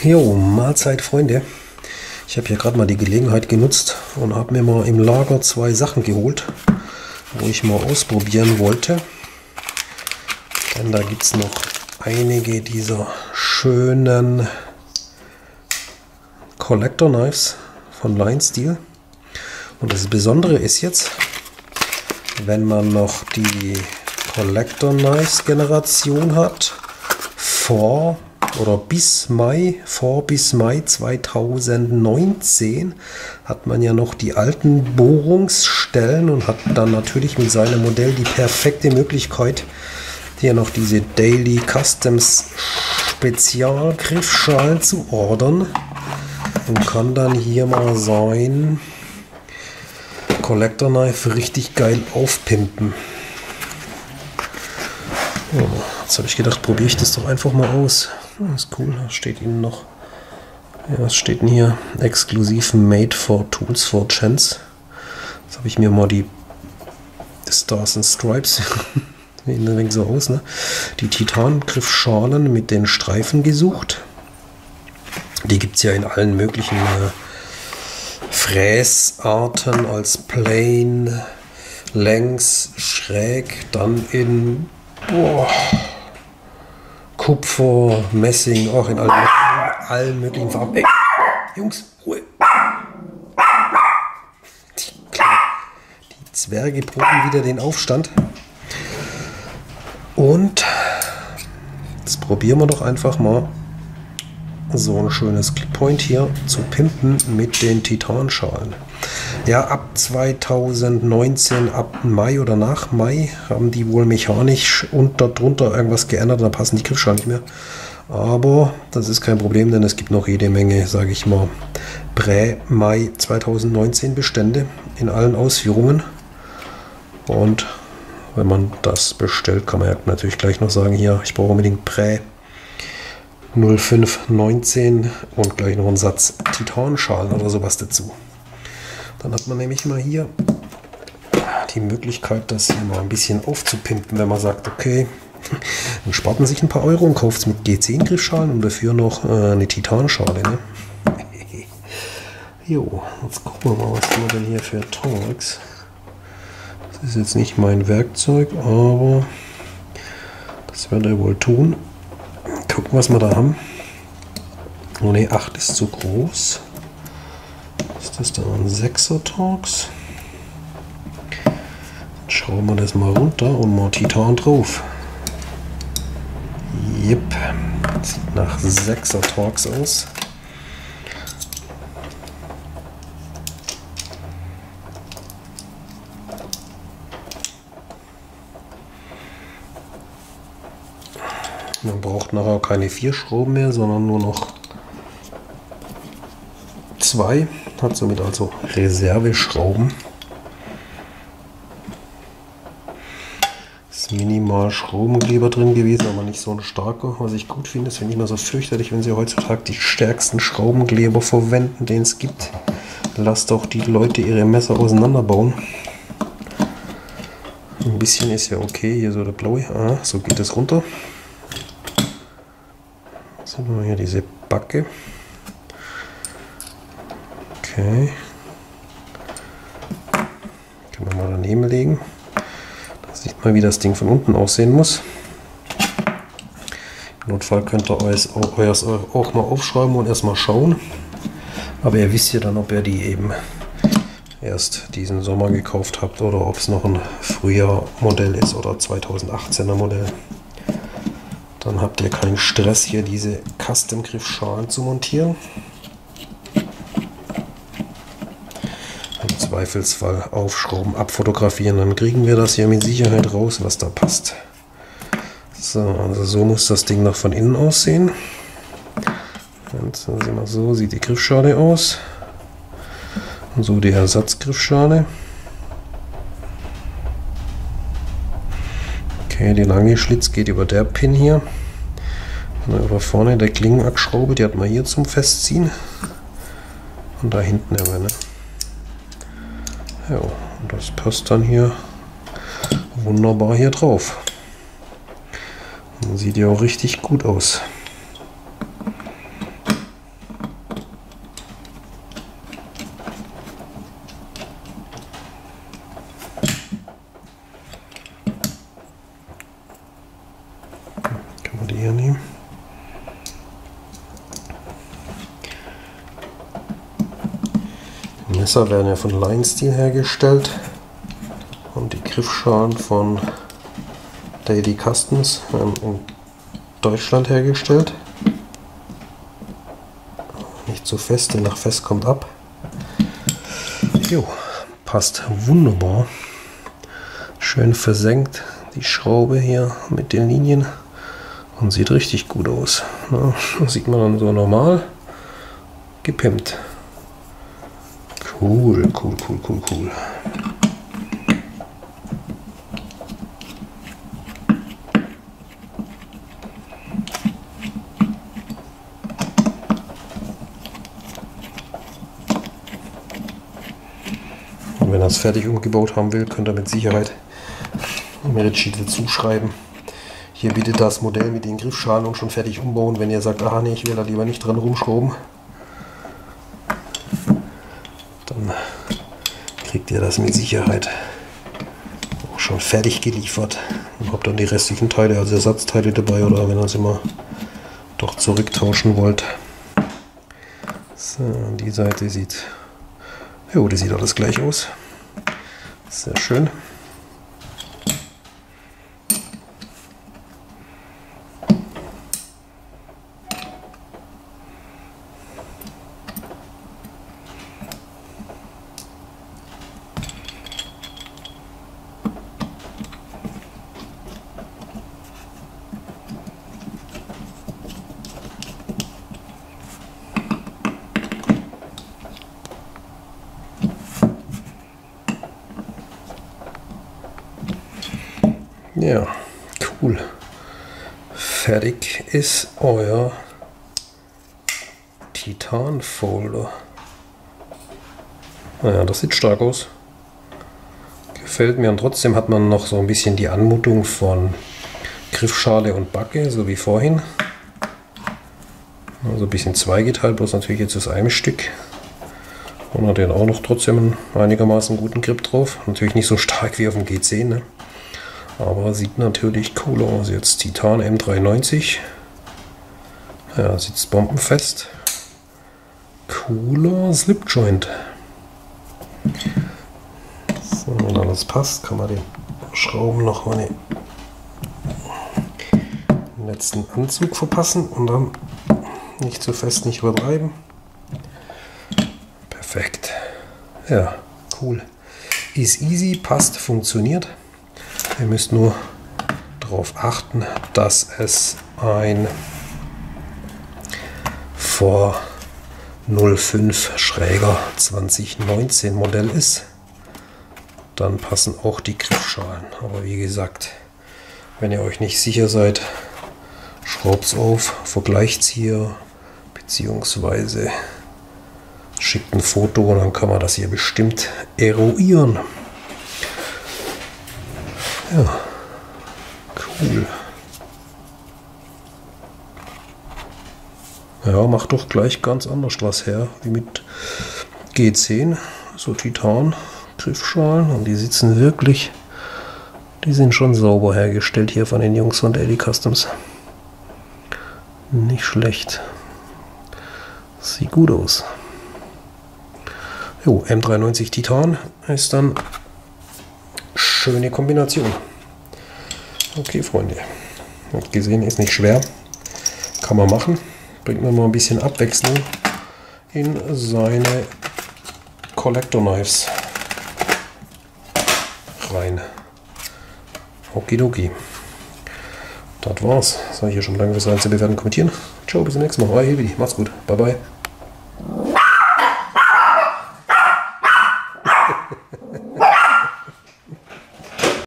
Jo, Mahlzeit, Freunde. Ich habe hier gerade mal die Gelegenheit genutzt und habe mir mal im Lager zwei Sachen geholt, wo ich mal ausprobieren wollte. Denn da gibt es noch einige dieser schönen Collector Knives von Line Steel. Und das Besondere ist jetzt, wenn man noch die Collector Knives Generation hat, bis Mai 2019 hat man ja noch die alten Bohrungsstellen und hat dann natürlich mit seinem Modell die perfekte Möglichkeit, hier noch diese Daily Customs Spezialgriffschalen zu ordern und kann dann hier mal sein Collector Knife richtig geil aufpimpen. Ja, jetzt habe ich gedacht, probiere ich das doch einfach mal aus. Das ist cool, da steht Ihnen noch. Ja, was steht denn hier? Exklusiv made for Tools for Chance. Jetzt habe ich mir mal die Stars and Stripes, sehen ein wenig so aus, ne? Die Titangriffschalen mit den Streifen gesucht. Die gibt es ja in allen möglichen Fräsarten, als Plain, längs, schräg, dann in Kupfer, Messing, auch in allen möglichen Farben. Ey, Jungs, Ruhe! Die Zwerge proben wieder den Aufstand. Und jetzt probieren wir doch einfach mal so ein schönes Clippoint hier zu pimpen mit den Titanschalen. Ja, ab 2019, ab Mai oder nach Mai, haben die wohl mechanisch und darunter irgendwas geändert, da passen die Griffschalen nicht mehr. Aber das ist kein Problem, denn es gibt noch jede Menge, sage ich mal, Prä-Mai 2019 Bestände in allen Ausführungen. Und wenn man das bestellt, kann man ja natürlich gleich noch sagen, hier, ich brauche unbedingt Prä 0519 und gleich noch einen Satz Titanschalen oder sowas dazu. Dann hat man nämlich mal hier die Möglichkeit, das hier mal ein bisschen aufzupimpen, wenn man sagt, okay, dann spart man sich ein paar Euro und kauft es mit G10 Griffschalen und dafür noch eine Titanschale. Ne? Jo, jetzt gucken wir mal, was wir denn hier für Torx. Das ist jetzt nicht mein Werkzeug, aber das wird er wohl tun. Gucken, was wir da haben. Oh ne, 8 ist zu groß. Ist das da ein 6er Torx? Dann schrauben wir das mal runter und mal Titan drauf. Jep, sieht nach 6er Torx aus. Man braucht nachher keine 4 Schrauben mehr, sondern nur noch 2. Hat somit also Reserveschrauben. Ist minimal Schraubengleber drin gewesen, aber nicht so ein starker. Was ich gut finde, ist, finde ich mal so fürchterlich, wenn sie heutzutage die stärksten Schraubengleber verwenden, den es gibt. Lasst doch die Leute ihre Messer auseinanderbauen. Ein bisschen ist ja okay. Hier so der blaue. Ah, so geht es runter. Jetzt haben wir hier diese Backe. Okay. Können wir mal daneben legen. Da sieht man, wie das Ding von unten aussehen muss. Im Notfall könnt ihr euch auch mal aufschreiben und erstmal schauen. Aber ihr wisst ja dann, ob ihr die eben erst diesen Sommer gekauft habt oder ob es noch ein Frühjahr-Modell ist oder 2018er Modell. Dann habt ihr keinen Stress, hier diese Custom-Griffschalen zu montieren. Im Zweifelsfall aufschrauben, abfotografieren, dann kriegen wir das hier mit Sicherheit raus, was da passt. So, also so muss das Ding noch von innen aussehen. Und so sieht die Griffschale aus. Und so die Ersatzgriffschale. Okay, die lange Schlitz geht über der Pin hier. Und über vorne der Klingenackschraube, die hat man hier zum Festziehen. Und da hinten aber, ne? Ja, und das passt dann hier wunderbar hier drauf. Und sieht ja auch richtig gut aus. Messer werden ja von Lion Steel hergestellt und die Griffschalen von Daily Customs werden in Deutschland hergestellt. Nicht zu fest, denn nach fest kommt ab. Jo, passt wunderbar. Schön versenkt die Schraube hier mit den Linien und sieht richtig gut aus. Ja, das sieht man dann so normal gepimpt. Cool, cool, cool, cool, cool. Und wenn er es fertig umgebaut haben will, könnt ihr mit Sicherheit Merici dazu schreiben. Hier bitte das Modell mit den Griffschalen und schon fertig umbauen, wenn ihr sagt, ah nee, ich will da lieber nicht dran rumschrauben. Dann kriegt ihr das mit Sicherheit auch schon fertig geliefert und habt dann die restlichen Teile, also Ersatzteile dabei, oder wenn ihr es immer doch zurücktauschen wollt. So, die Seite sieht, jo, die sieht alles gleich aus. Sehr schön. Ja, cool. Fertig ist euer Titan-Folder. Naja, das sieht stark aus. Gefällt mir, und trotzdem hat man noch so ein bisschen die Anmutung von Griffschale und Backe, so wie vorhin. Also ein bisschen zweigeteilt, bloß natürlich jetzt aus einem Stück. Und hat den auch noch trotzdem einen einigermaßen guten Grip drauf. Natürlich nicht so stark wie auf dem G10, ne? Aber sieht natürlich cool aus. Jetzt Titan M390. Ja, sitzt bombenfest. Cooler Slipjoint. So, wenn alles passt, kann man den Schrauben noch mal den letzten Anzug verpassen und dann nicht zu fest, nicht übertreiben. Perfekt. Ja, cool. Ist easy, passt, funktioniert. Ihr müsst nur darauf achten, dass es ein vor 05 schräger 2019 Modell ist. Dann passen auch die Griffschalen. Aber wie gesagt, wenn ihr euch nicht sicher seid, schraubt es auf, vergleicht es hier, beziehungsweise schickt ein Foto und dann kann man das hier bestimmt eruieren. Ja, cool. Ja, macht doch gleich ganz anders was her, wie mit G10, so Titan Griffschalen, und die sitzen wirklich, die sind schon sauber hergestellt hier von den Jungs von Daily Customs. Nicht schlecht. Sieht gut aus. Jo, M390 Titan ist dann schöne Kombination. Okay, Freunde. Habt gesehen, ist nicht schwer. Kann man machen. Bringt mir mal ein bisschen Abwechslung in seine Collector Knives rein. Okidoki. Das war's. Sag ich hier schon lange was rein zu bewerten, kommentieren. Ciao, bis zum nächsten Mal. Euer Hebidi. Macht's gut. Bye bye.